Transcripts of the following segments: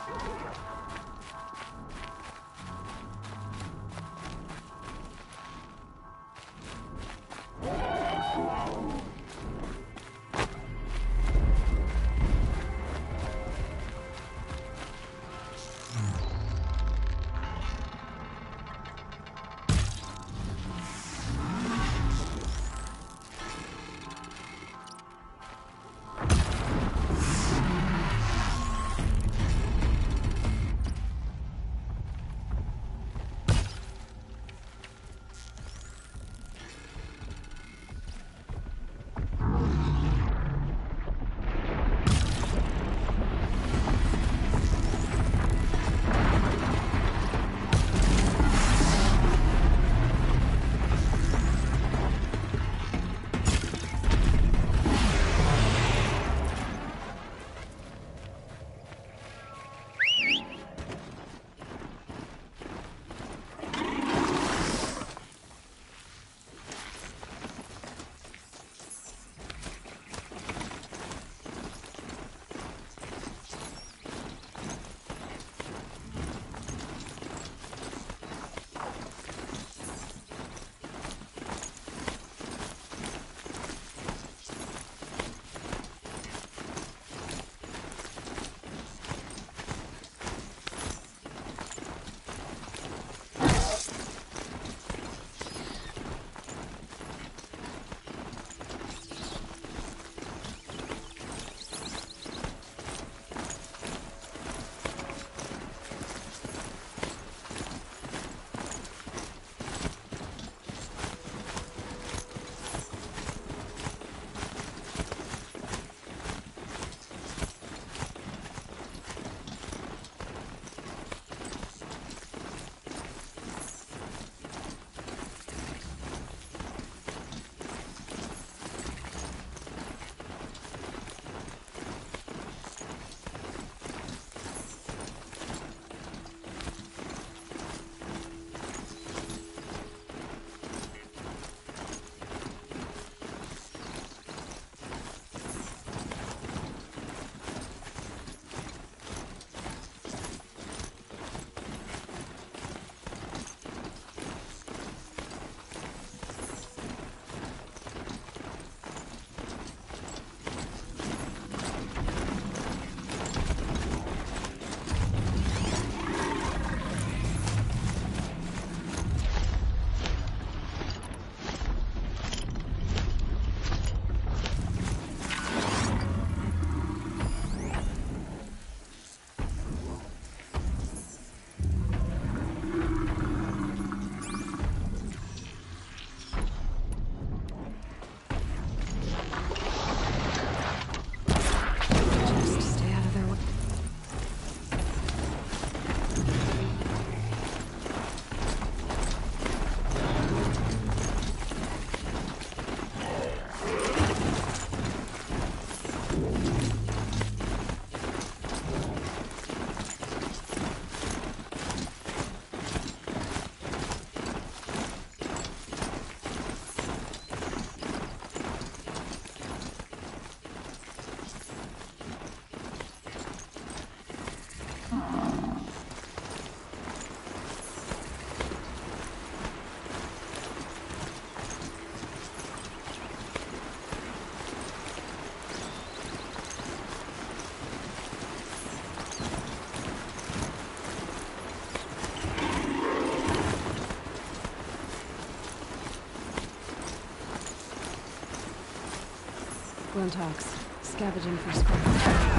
Gluntox, scavenging for scrap.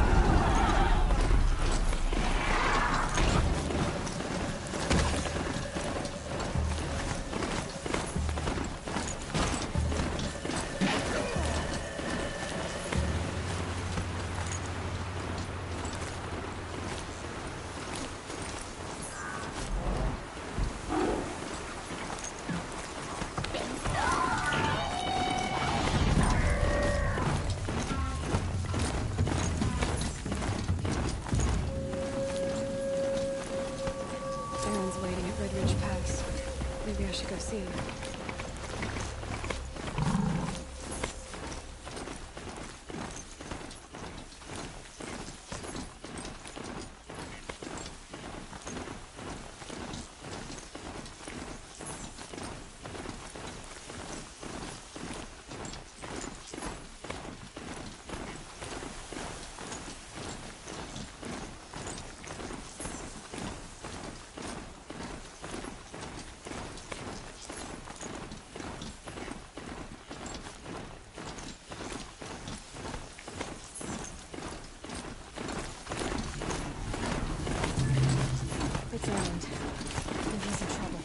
silent. I think he's in trouble.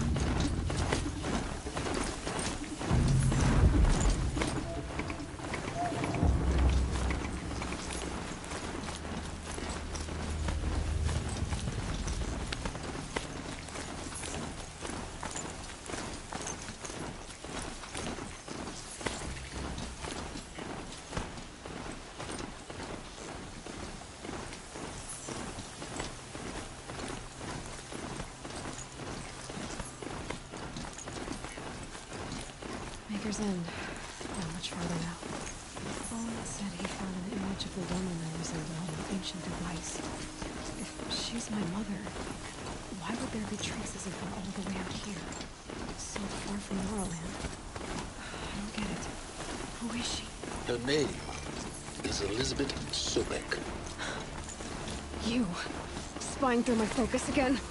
Maker's End. Not much farther now. Owen said he found an image of the woman I resemble on an ancient device. If she's my mother, why would there be traces of her all the way out here? So far from Morrowind. I don't get it. Who is she? Her name is Elizabeth Sobek. You. Spying through my focus again?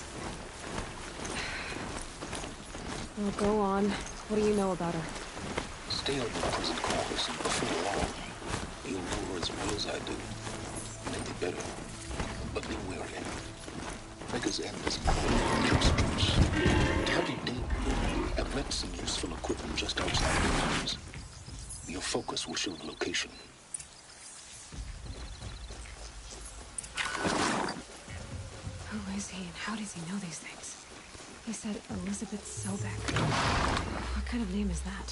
Well, go on. What do you know about her? Stay on your present course, and before long, you'll know her as well as I do. Maybe better, but be wary. Maker's End is prone to obstacles. But how do you deal with it? I've met some useful equipment just outside the grounds. Your focus will show the location. Who is he and how does he know these things? He said Elizabeth Sobek. What kind of name is that?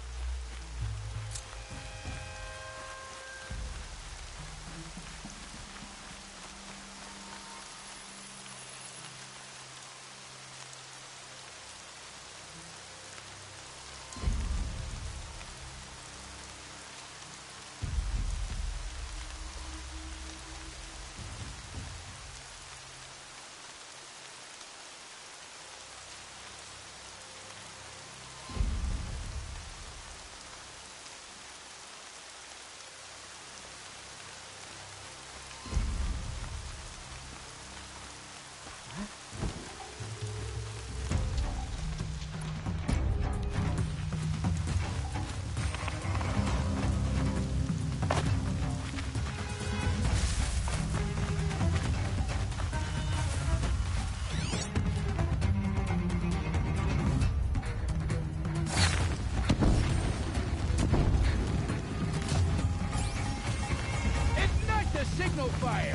Signal fire!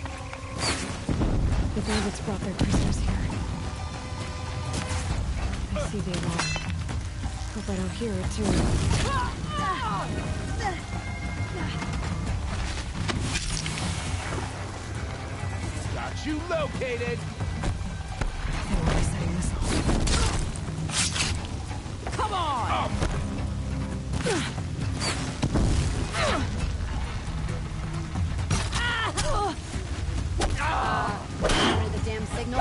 The bandits brought their prisoners here. I see the alarm. Hope I don't hear it too. Got you located! They won't be setting this off. Come on! The damn signal.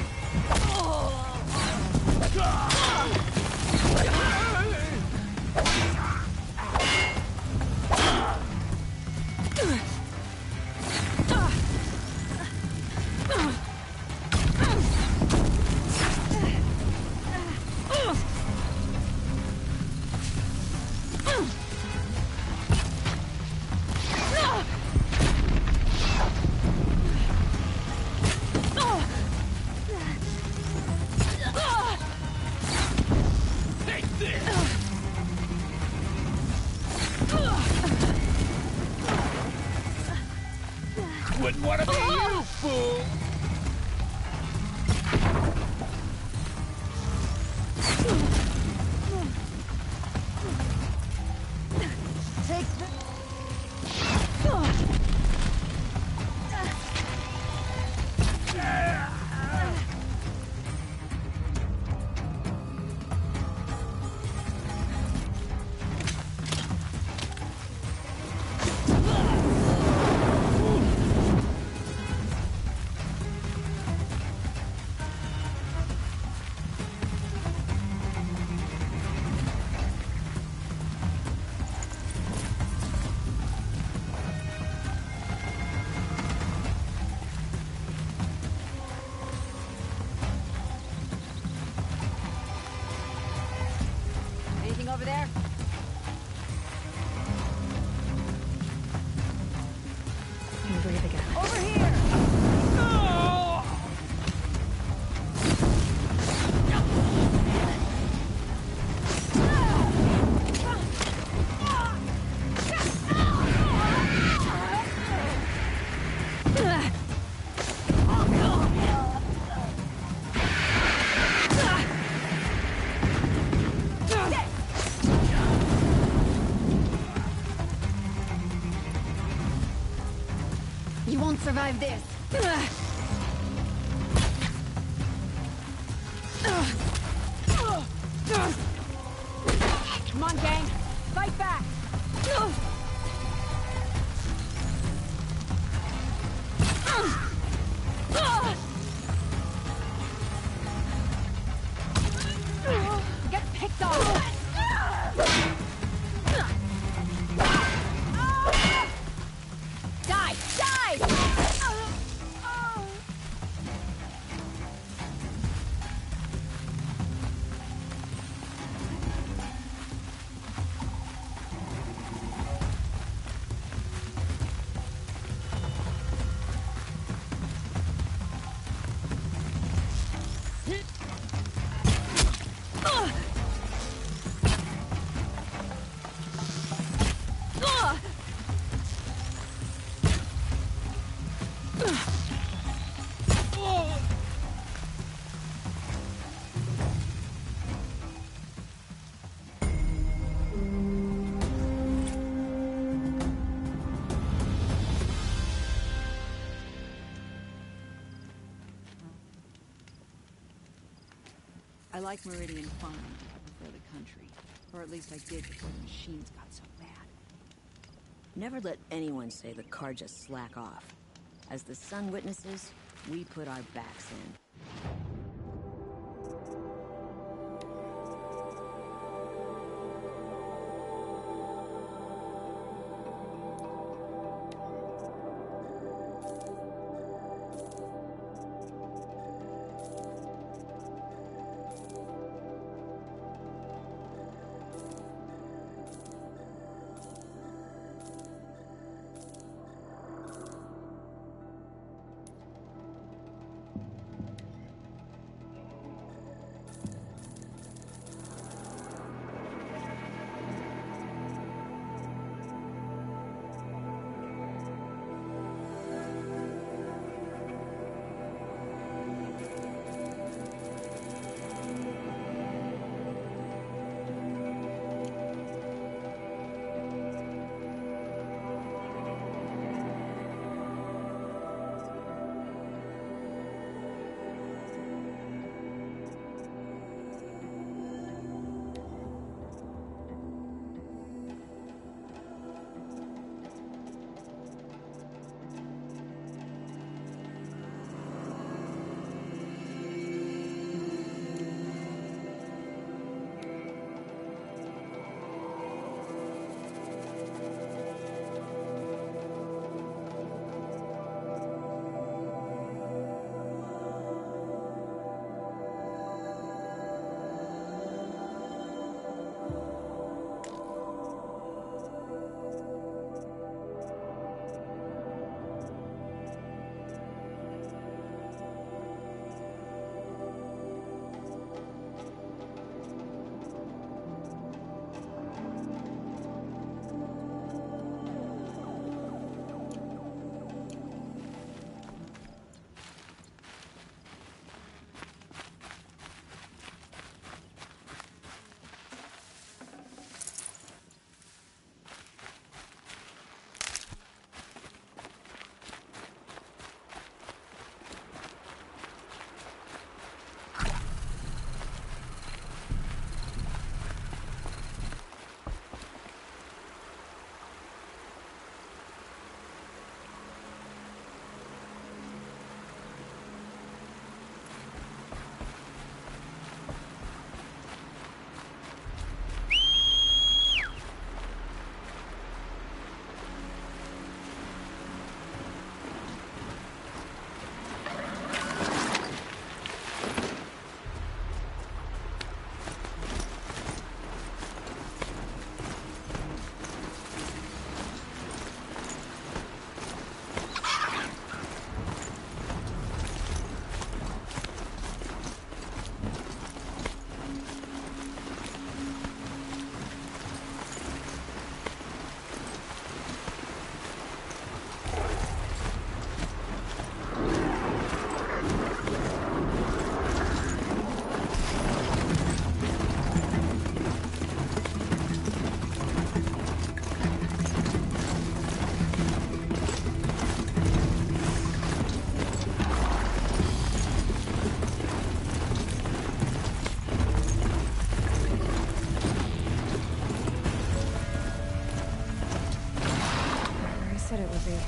Wouldn't want to be you, fool! Take the... Anything over there? You can breathe again. Over here! Oh! You won't survive this. Come on, gang. Fight back. Get picked off. Die! Die! I like Meridian fine. I prefer the country. Or at least I did before the machines got so bad. Never let anyone say the Carja slack off. As the Sun witnesses, we put our backs in.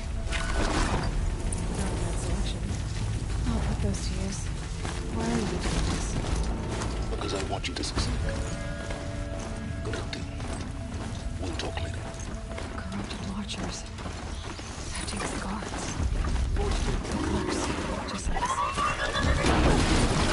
Not a bad selection. I'll put those to use. Why are you doing this? Because I want you to succeed. Good hunting. We'll talk later. Corrupted watchers. Takes guards. Close. Just like us.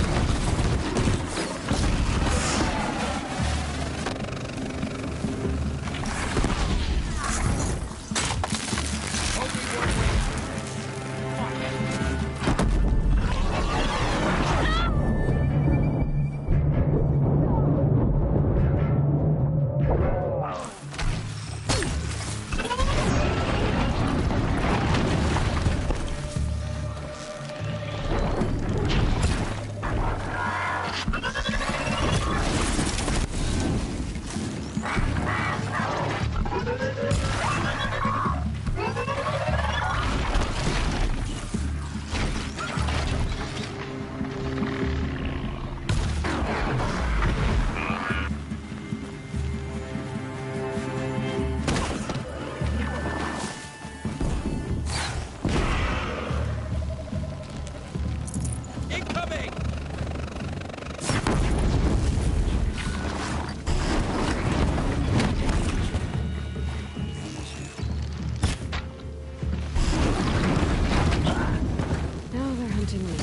Incoming! Now they're hunting me.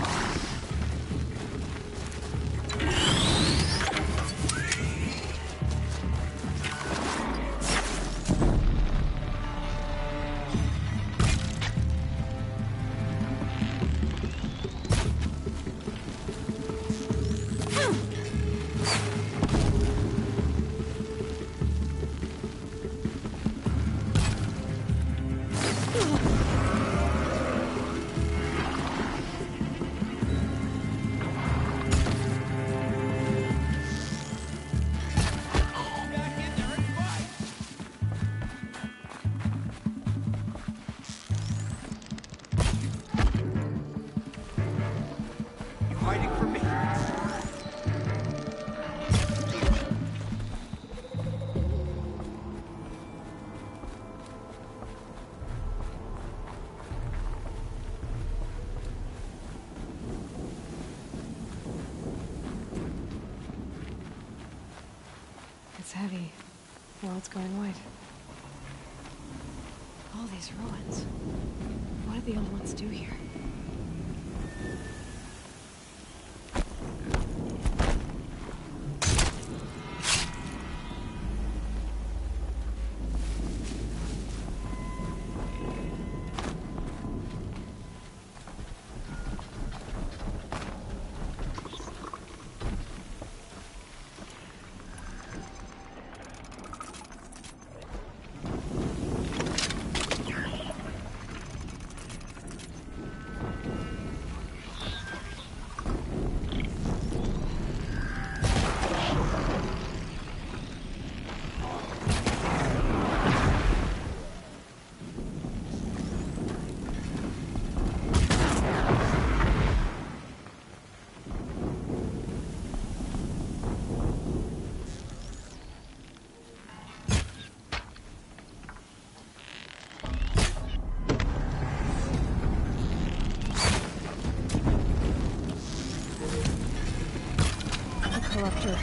Back in there and fight! You hiding from me? It's heavy. World's going white. All these ruins. What did the old ones do here? Corruptor.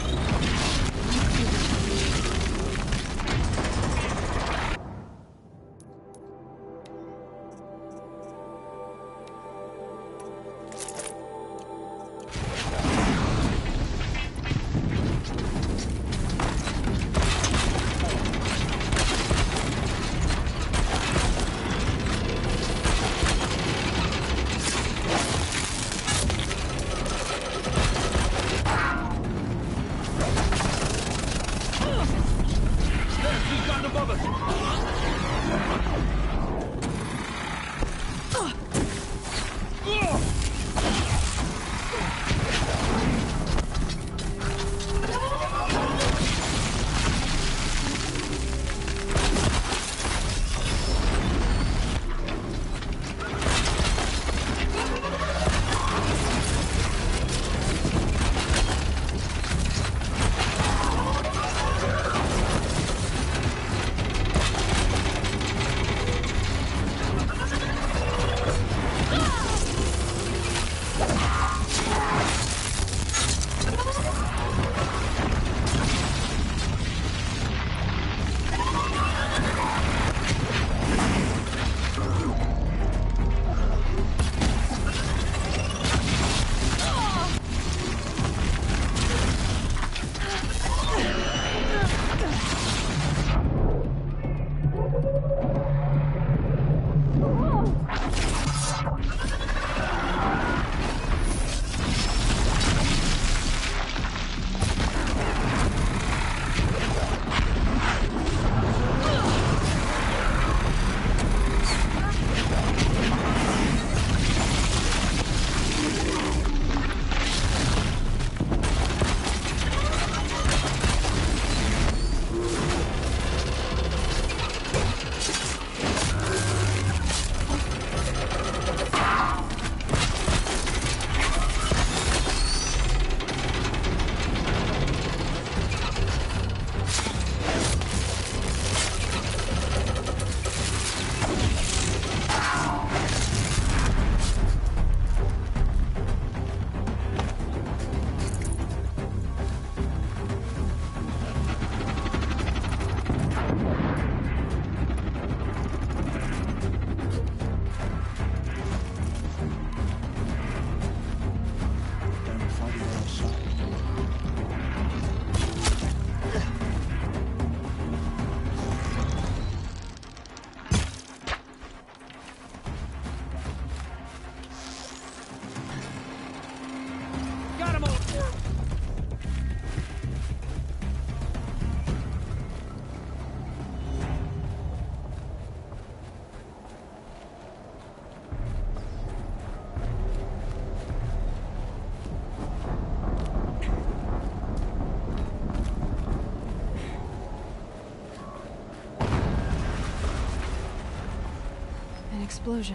explosion.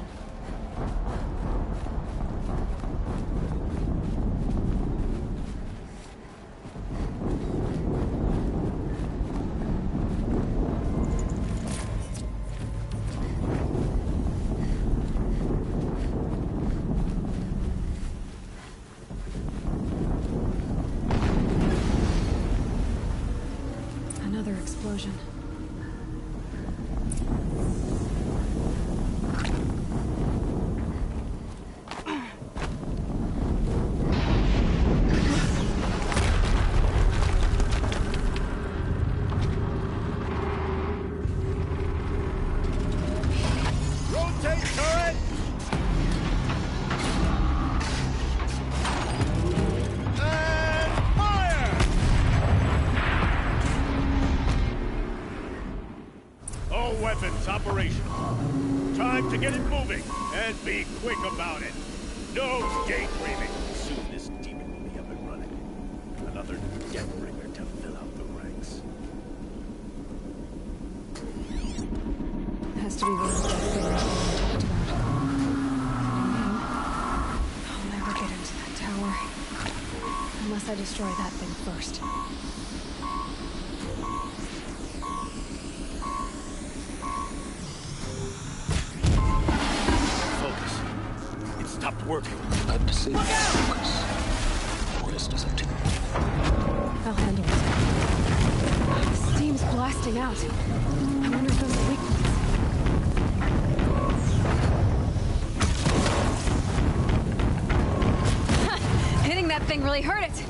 Another explosion. Rotate turret! And fire! All weapons operational. Time to get it moving, and be quick about it. No daydreaming. Soon this demon will be up and running. Another Deathbringer to fill out the ranks. Has to be one of the figures we talked about. I'll never get into that tower. Unless I destroy that thing first. Focus. It stopped working. I've disabled focus. The rest is up to you. I'll handle it. Steam's blasting out. I wonder if those are weak points. Hitting that thing really hurt it.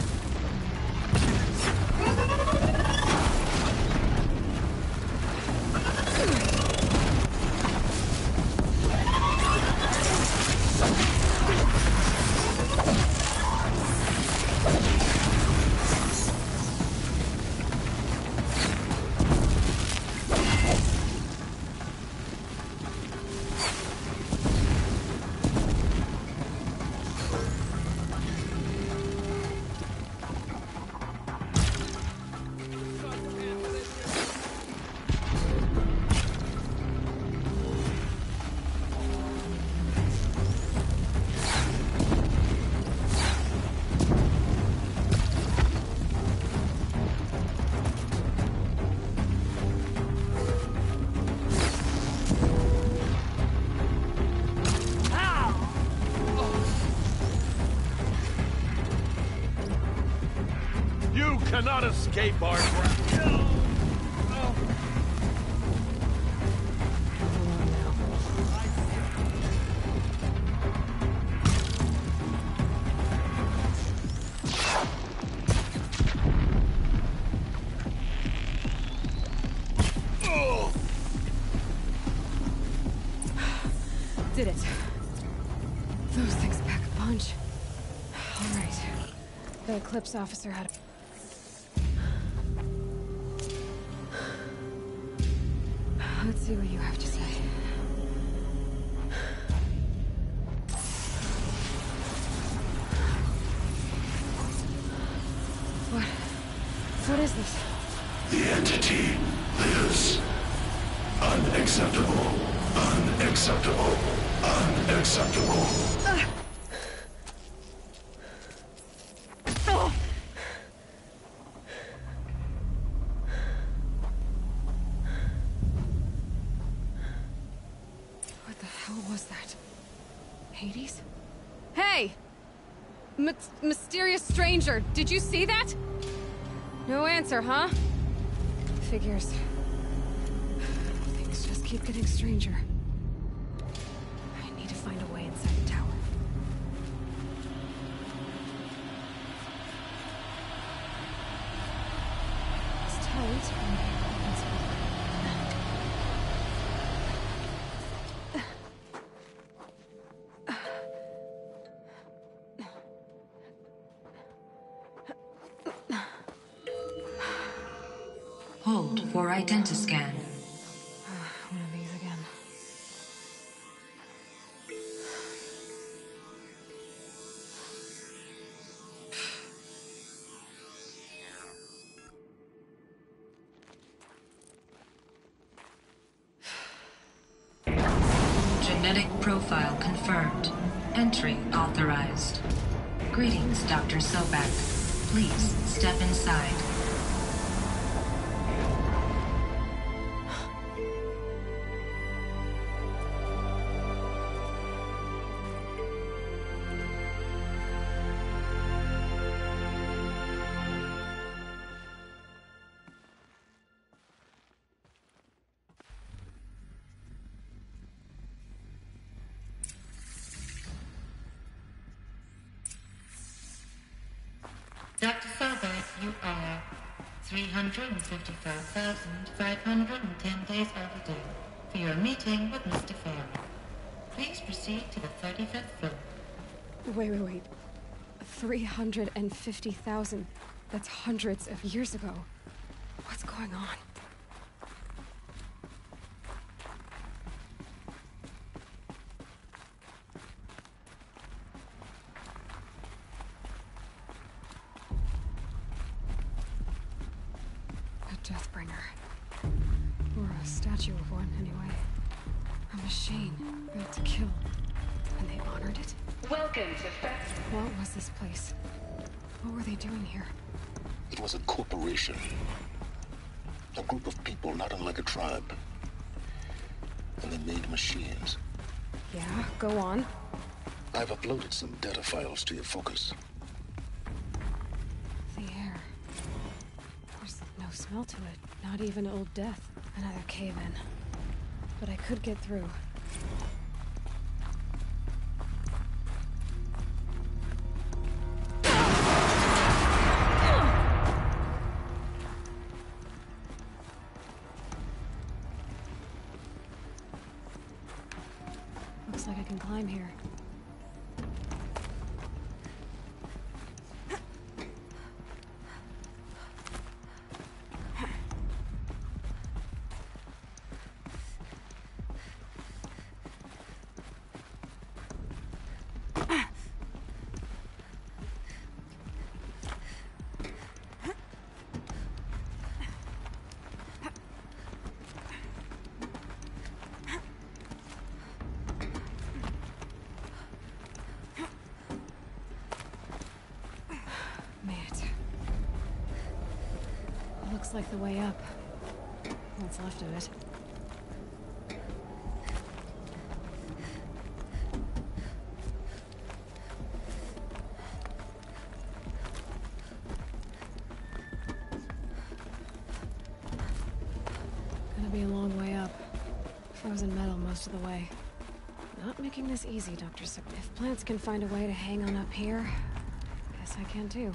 You cannot escape our grasp. Did it. Those things pack a punch. All right. The Eclipse officer had a... Let's see what you have to say. What is this? The entity lives. Unacceptable. Unacceptable. Unacceptable. What the hell was that? Hades? Hey! Mysterious stranger, did you see that? No answer, huh? Figures. Things just keep getting stranger. I need to find a way inside the tower. It's tight. Hold for identiscan. One of these again. Genetic profile confirmed. Entry authorized. Greetings, Dr. Sobek. Please step inside. Dr. Sobek, you are 355,510 days overdue for your meeting with Mr. Farrell. Please proceed to the 35th floor. Wait. 350,000. That's hundreds of years ago. What's going on? A Deathbringer. Or a statue of one, anyway. A machine built to kill. And they honored it? Welcome to Fest. What was this place? What were they doing here? It was a corporation. A group of people not unlike a tribe. And they made machines. Yeah, go on. I've uploaded some data files to your focus. The air. There's no smell to it. Not even Old Death. Another cave-in. But I could get through. Looks like I can climb here. Looks like the way up. What's left of it. Gonna be a long way up. Frozen metal most of the way. Not making this easy, Dr. Sip. If plants can find a way to hang on up here, guess I can too.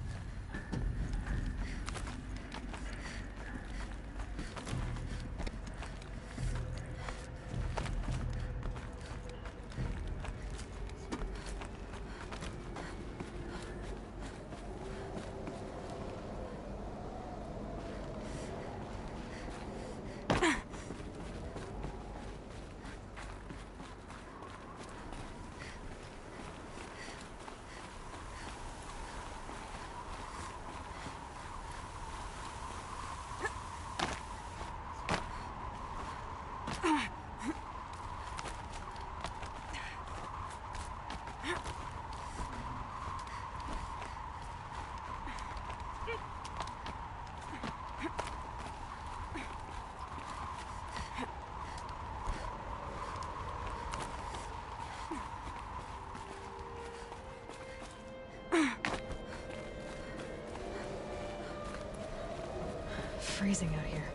Freezing out here.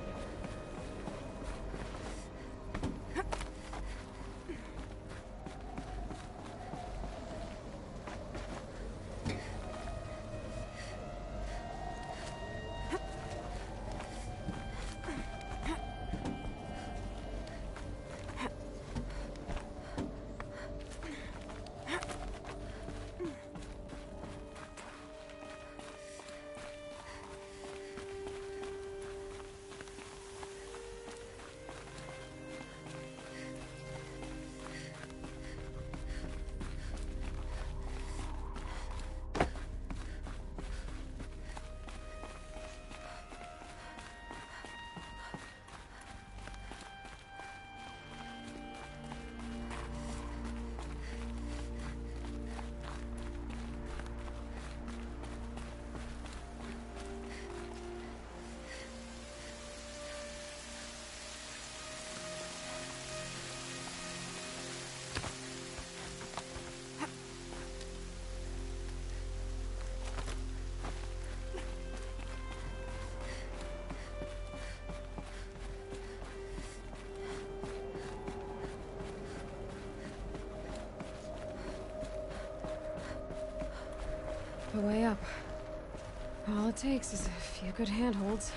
the way up. All it takes is a few good handholds.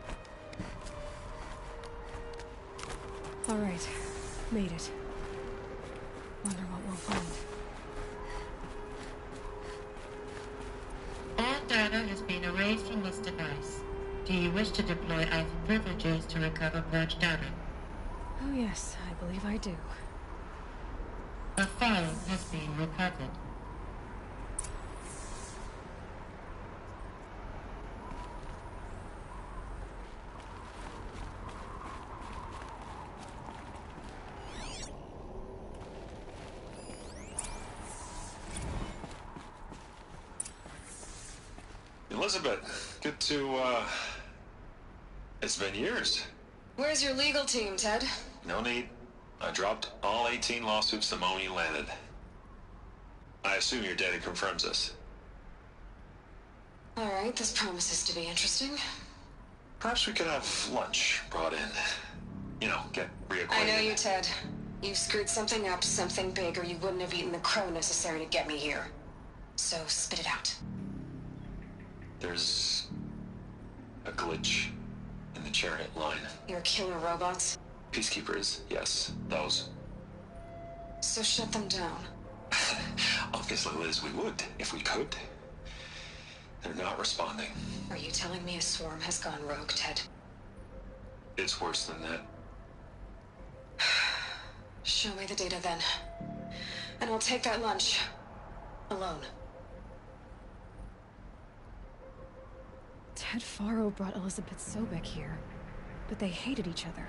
All right, made it. Wonder what we'll find. All data has been erased from this device. Do you wish to deploy Alpha privileges to recover purged data? Oh yes, I believe I do. A file has been recovered. Elizabeth, good to, it's been years. Where's your legal team, Ted? No need. I dropped all 18 lawsuits the moment you landed. I assume your data confirms this. All right, this promises to be interesting. Perhaps we could have lunch brought in. You know, get reacquainted. I know you, Ted. You screwed something up, something big, or you wouldn't have eaten the crow necessary to get me here. So spit it out. There's a glitch in the chariot line. Your killer robots? Peacekeepers, yes, those. So shut them down. Obviously, Liz, we would, if we could. They're not responding. Are you telling me a swarm has gone rogue, Ted? It's worse than that. Show me the data then. And I'll take that lunch. Alone. Ted Faro brought Elizabeth Sobek here, but they hated each other.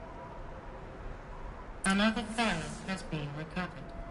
Another file has been recovered.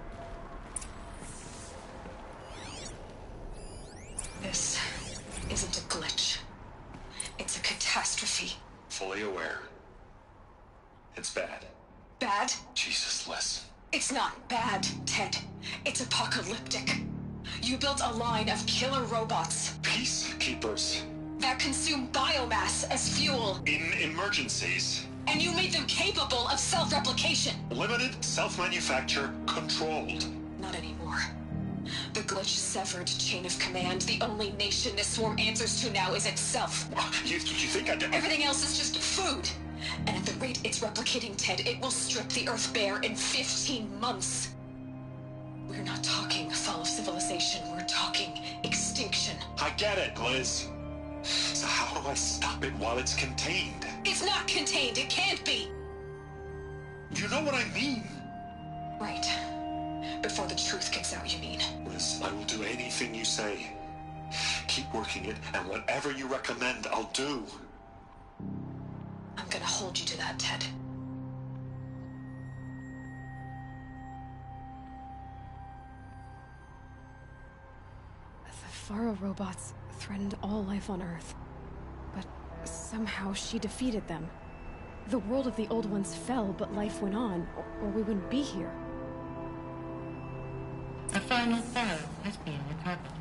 This isn't a glitch. It's a catastrophe. Fully aware. It's bad. Bad? Jesus, Liz. It's not bad, Ted. It's apocalyptic. You built a line of killer robots Peacekeepers. that consume biomass as fuel, In emergencies. and you made them capable of self-replication. Limited, self-manufacture, controlled. Not anymore. The glitch severed chain of command. The only nation this swarm answers to now is itself. You think I did? Everything else is just food. And at the rate it's replicating, Ted, it will strip the Earth bare in 15 months. We're not talking fall of civilization. We're talking extinction. I get it, Liz. So how do I stop it while it's contained? It's not contained. It can't be. You know what I mean? Right. Before the truth gets out, you mean? Liz, I will do anything you say. Keep working it, and whatever you recommend, I'll do. I'm gonna hold you to that, Ted. The Faro robots threatened all life on Earth. But somehow she defeated them. The world of the old ones fell, but life went on, or we wouldn't be here. A final file has been recovered.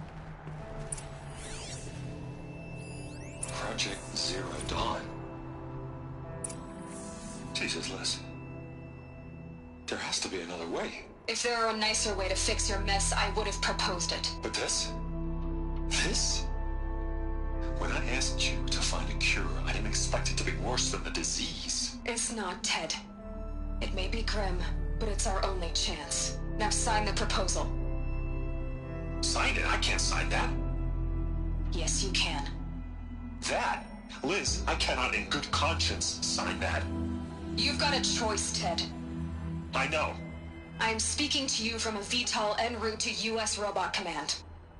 Project Zero Dawn. Jesus, Liz. There has to be another way. If there were a nicer way to fix your mess, I would have proposed it. But this? This? When I asked you to find a cure, I didn't expect it to be worse than the disease. It's not, Ted. It may be grim, but it's our only chance. Now sign the proposal. Sign it? I can't sign that. Yes, you can. That? Liz, I cannot in good conscience sign that. You've got a choice, Ted. I know. I'm speaking to you from a VTOL en route to U.S. Robot Command.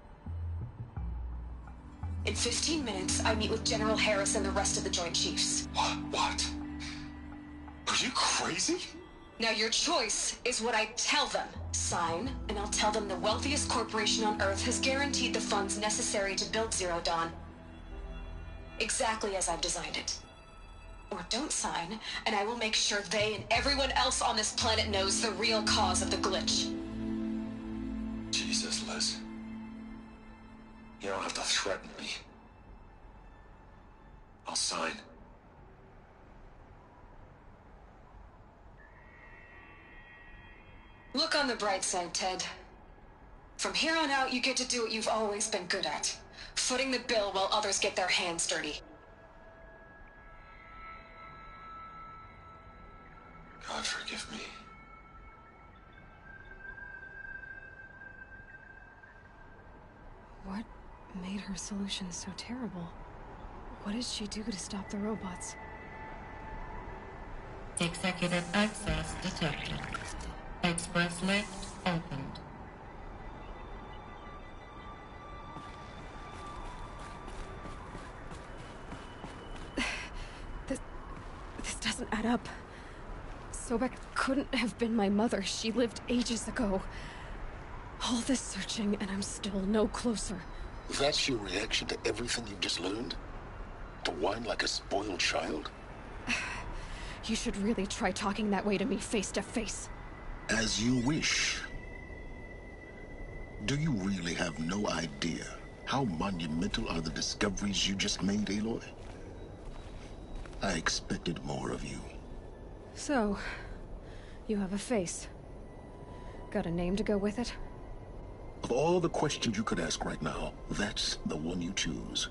In 15 minutes, I meet with General Harris and the rest of the Joint Chiefs. What? Are you crazy? Now your choice is what I tell them. Sign, and I'll tell them the wealthiest corporation on Earth has guaranteed the funds necessary to build Zero Dawn. Exactly as I've designed it. Or don't sign, and I will make sure they and everyone else on this planet knows the real cause of the glitch. Jesus, Liz. You don't have to threaten me. I'll sign. Look on the bright side, Ted. From here on out, you get to do what you've always been good at. Footing the bill while others get their hands dirty. God forgive me. What made her solution so terrible? What did she do to stop the robots? Executive access detected. Express lift opened. This doesn't add up. Sobek couldn't have been my mother. She lived ages ago. All this searching, and I'm still no closer. That's your reaction to everything you've just learned? To whine like a spoiled child? You should really try talking that way to me face to face. As you wish. Do you really have no idea how monumental are the discoveries you just made, Aloy? I expected more of you. So, you have a face. Got a name to go with it? Of all the questions you could ask right now, that's the one you choose.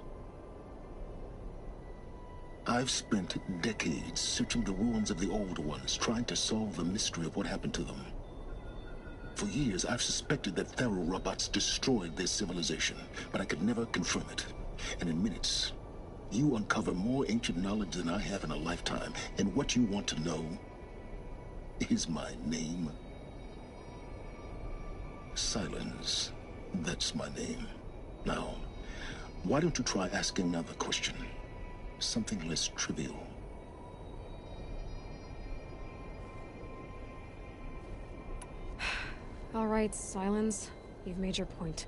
I've spent decades searching the ruins of the old ones, trying to solve the mystery of what happened to them. For years, I've suspected that Faro robots destroyed their civilization, but I could never confirm it. And in minutes, you uncover more ancient knowledge than I have in a lifetime, and what you want to know is my name. Silence. That's my name. Now, why don't you try asking another question? Something less trivial. All right, Silence. You've made your point.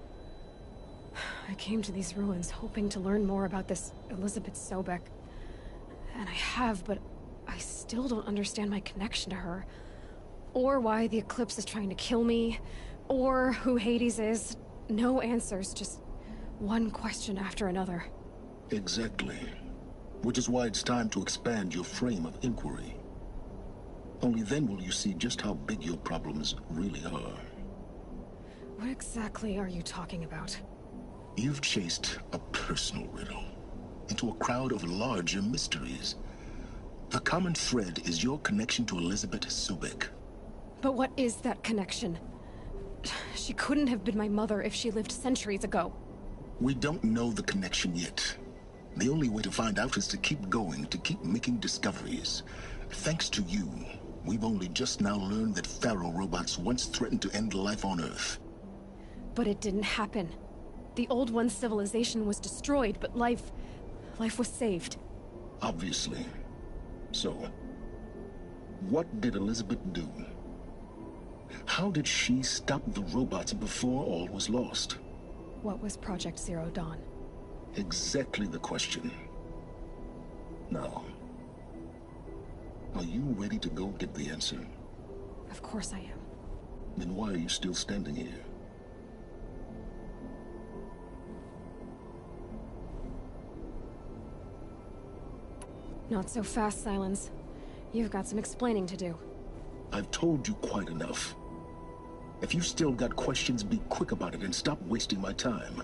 I came to these ruins hoping to learn more about this Elizabeth Sobek. And I have, but I still don't understand my connection to her. Or why the Eclipse is trying to kill me. Or who Hades is. No answers, just one question after another. Exactly. Which is why it's time to expand your frame of inquiry. Only then will you see just how big your problems really are. What exactly are you talking about? You've chased a personal riddle into a crowd of larger mysteries. The common thread is your connection to Elizabeth Sobek. But what is that connection? She couldn't have been my mother if she lived centuries ago. We don't know the connection yet. The only way to find out is to keep going, to keep making discoveries. Thanks to you, we've only just now learned that Faro robots once threatened to end life on Earth. But it didn't happen. The Old One's civilization was destroyed, but life was saved. Obviously. So, what did Elizabeth do? How did she stop the robots before all was lost? What was Project Zero Dawn? Exactly the question. Now, are you ready to go get the answer? Of course I am. Then why are you still standing here? Not so fast, Silence. You've got some explaining to do. I've told you quite enough. If you still got questions, be quick about it and stop wasting my time.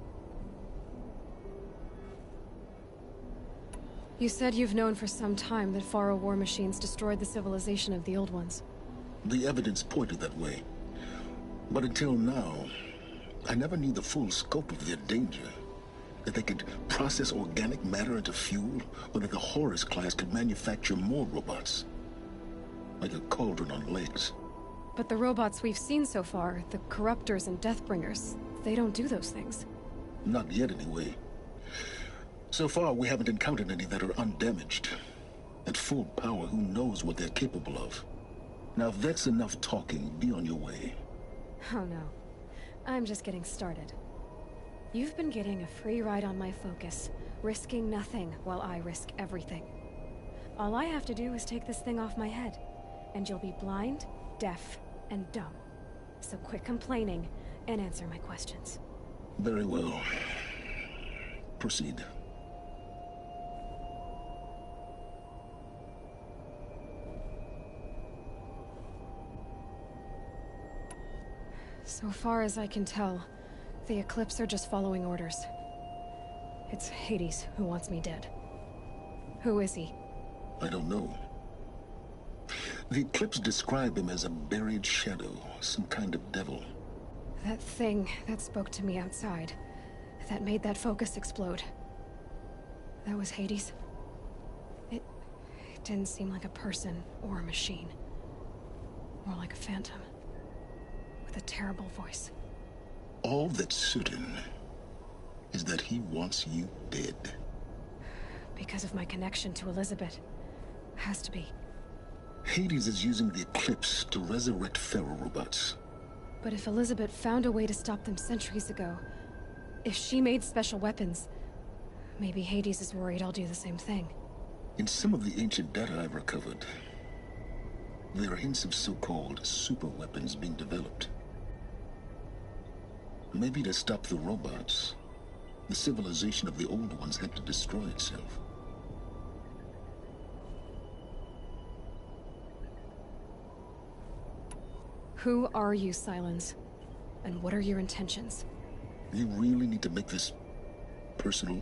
You said you've known for some time that Faro war machines destroyed the civilization of the Old Ones. The evidence pointed that way. But until now, I never knew the full scope of their danger. That they could process organic matter into fuel, or that the Horus class could manufacture more robots. Like a cauldron on legs. But the robots we've seen so far, the Corruptors and Deathbringers, they don't do those things. Not yet, anyway. So far, we haven't encountered any that are undamaged. At full power, who knows what they're capable of? Now, if that's enough talking, be on your way. Oh no. I'm just getting started. You've been getting a free ride on my focus, risking nothing while I risk everything. All I have to do is take this thing off my head, and you'll be blind, deaf, and dumb. So quit complaining and answer my questions. Very well. Proceed. So far as I can tell, the Eclipse are just following orders. It's Hades who wants me dead. Who is he? I don't know. The Eclipse describe him as a buried shadow, some kind of devil. That thing that spoke to me outside, that made that focus explode. That was Hades? It didn't seem like a person or a machine. More like a phantom. With a terrible voice. All that's certain is that he wants you dead. Because of my connection to Elizabeth. Has to be. Hades is using the Eclipse to resurrect feral robots. But if Elizabeth found a way to stop them centuries ago, if she made special weapons, maybe Hades is worried I'll do the same thing. In some of the ancient data I've recovered, there are hints of so-called super weapons being developed. Maybe to stop the robots, the civilization of the old ones had to destroy itself. Who are you, Silence? And what are your intentions? You really need to make this personal?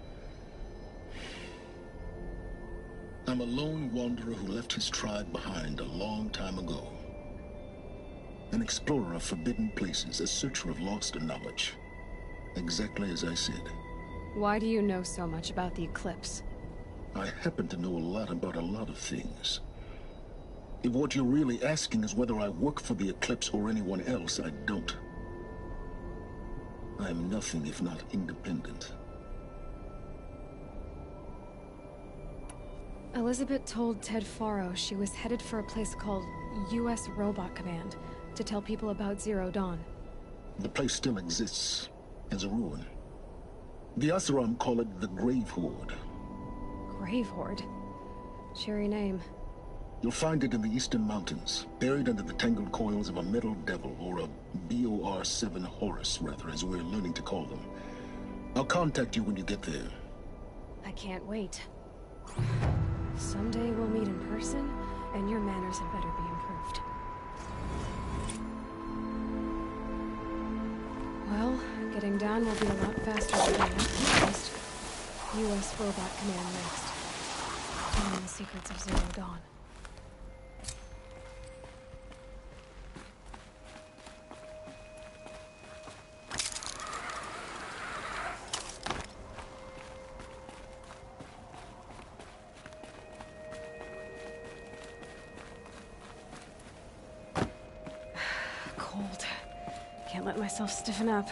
I'm a lone wanderer who left his tribe behind a long time ago. An explorer of forbidden places, a searcher of lost knowledge. Exactly as I said. Why do you know so much about the Eclipse? I happen to know a lot about a lot of things. If what you're really asking is whether I work for the Eclipse or anyone else, I don't. I am nothing if not independent. Elizabeth told Ted Faro she was headed for a place called U.S. Robot Command to tell people about Zero Dawn. The place still exists as a ruin. The Oseram call it the Grave Horde. Grave Horde? Cheery name. You'll find it in the Eastern Mountains, buried under the tangled coils of a metal devil, or a BOR-7 Horus, rather, as we're learning to call them. I'll contact you when you get there. I can't wait. Someday we'll meet in person, and your manners had better be improved. Well, getting down will be a lot faster than first. U.S. Robot Command next. Telling the secrets of Zero Dawn. Cold. Can't let myself stiffen up.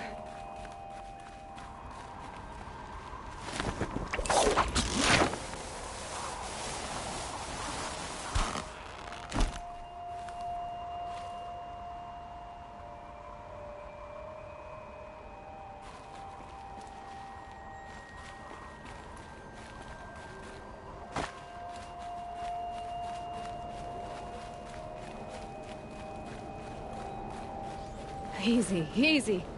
Easy, easy.